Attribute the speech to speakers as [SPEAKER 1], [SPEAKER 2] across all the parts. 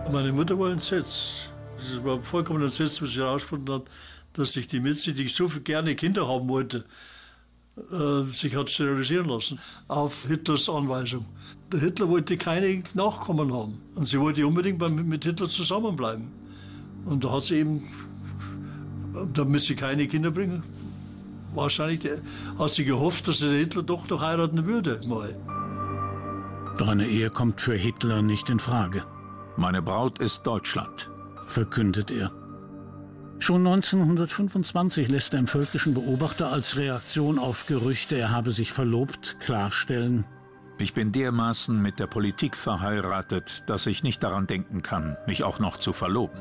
[SPEAKER 1] Meine Mutter war entsetzt. Sie war vollkommen entsetzt, als sie herausgefunden hat, dass sich die Mitzi, die so gerne Kinder haben wollte, sich hat sterilisieren lassen, auf Hitlers Anweisung. Der Hitler wollte keine Nachkommen haben. Und sie wollte unbedingt mit Hitler zusammenbleiben. Und da hat sie eben, damit sie keine Kinder bringen, wahrscheinlich hat sie gehofft, dass der Hitler doch noch heiraten würde mal.
[SPEAKER 2] Doch eine Ehe kommt für Hitler nicht in Frage.
[SPEAKER 3] Meine Braut ist Deutschland,
[SPEAKER 2] verkündet er. Schon 1925 lässt er im Völkischen Beobachter als Reaktion auf Gerüchte, er habe sich verlobt, klarstellen:
[SPEAKER 3] Ich bin dermaßen mit der Politik verheiratet, dass ich nicht daran denken kann, mich auch noch zu verloben.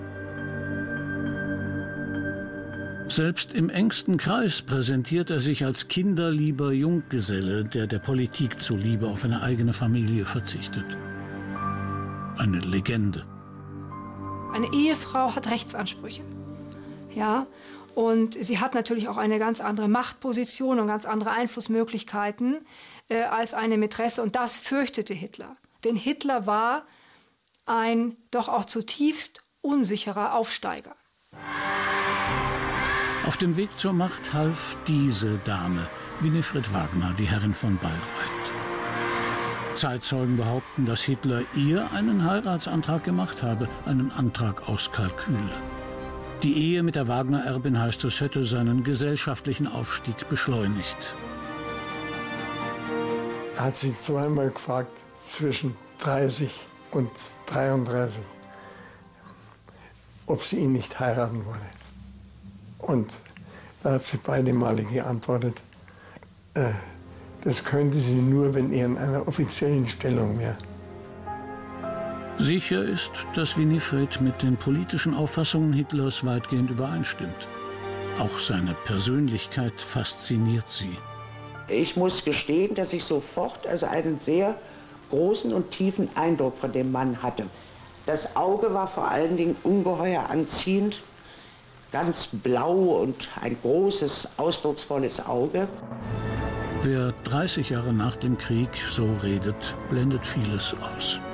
[SPEAKER 2] Selbst im engsten Kreis präsentiert er sich als kinderlieber Junggeselle, der Politik zuliebe auf eine eigene Familie verzichtet. Eine Legende.
[SPEAKER 4] Eine Ehefrau hat Rechtsansprüche. Ja, und sie hat natürlich auch eine ganz andere Machtposition und ganz andere Einflussmöglichkeiten als eine Mätresse. Und das fürchtete Hitler. Denn Hitler war ein doch auch zutiefst unsicherer Aufsteiger.
[SPEAKER 2] Auf dem Weg zur Macht half diese Dame, Winifred Wagner, die Herrin von Bayreuth. Zeitzeugen behaupten, dass Hitler ihr einen Heiratsantrag gemacht habe, einen Antrag aus Kalkül. Die Ehe mit der Wagner-Erbin heißt, es hätte seinen gesellschaftlichen Aufstieg beschleunigt.
[SPEAKER 5] Er hat sie zweimal gefragt, zwischen 30 und 33, ob sie ihn nicht heiraten wolle. Und da hat sie beide Male geantwortet, das könnte sie nur, wenn er in einer offiziellen Stellung wäre.
[SPEAKER 2] Sicher ist, dass Winifred mit den politischen Auffassungen Hitlers weitgehend übereinstimmt. Auch seine Persönlichkeit fasziniert sie.
[SPEAKER 6] Ich muss gestehen, dass ich sofort einen sehr großen und tiefen Eindruck von dem Mann hatte. Das Auge war vor allen Dingen ungeheuer anziehend, ganz blau und ein großes, ausdrucksvolles Auge.
[SPEAKER 2] Wer 30 Jahre nach dem Krieg so redet, blendet vieles aus.